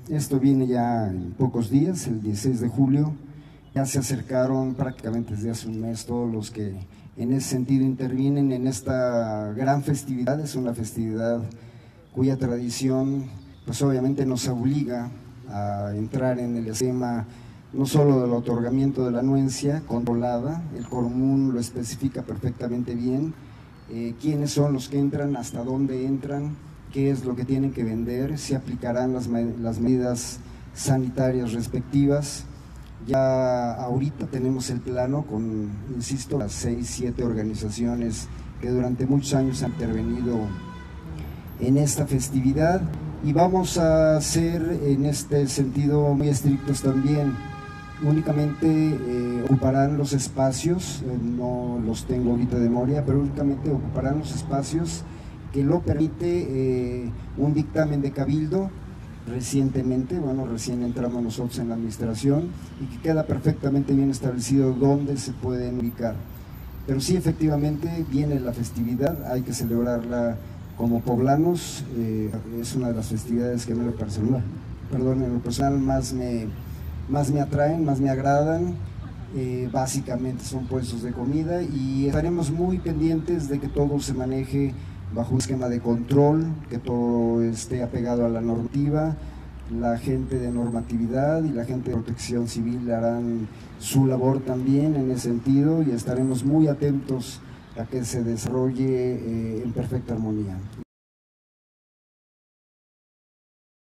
Esto viene ya en pocos días, el 16 de julio. Ya se acercaron prácticamente desde hace un mes todos los que en ese sentido intervienen en esta gran festividad. Es una festividad cuya tradición pues obviamente nos obliga a entrar en el esquema no solo del otorgamiento de la anuencia controlada, el común lo especifica perfectamente bien, quiénes son los que entran, hasta dónde entran, qué es lo que tienen que vender, se aplicarán las medidas sanitarias respectivas. Ya ahorita tenemos el plano con, insisto, las 6, 7 organizaciones que durante muchos años han intervenido en esta festividad, y vamos a ser en este sentido muy estrictos también. Únicamente ocuparán los espacios, no los tengo ahorita de memoria, pero únicamente ocuparán los espacios que lo permite un dictamen de cabildo recientemente. Bueno, recién entramos nosotros en la administración y que queda perfectamente bien establecido dónde se pueden ubicar. Pero sí, efectivamente viene la festividad, hay que celebrarla como poblanos. Es una de las festividades que en lo personal más me atraen, más me agradan. Básicamente son puestos de comida y estaremos muy pendientes de que todo se maneje bajo un esquema de control, que todo esté apegado a la normativa. La gente de normatividad y la gente de protección civil harán su labor también en ese sentido y estaremos muy atentos a que se desarrolle en perfecta armonía.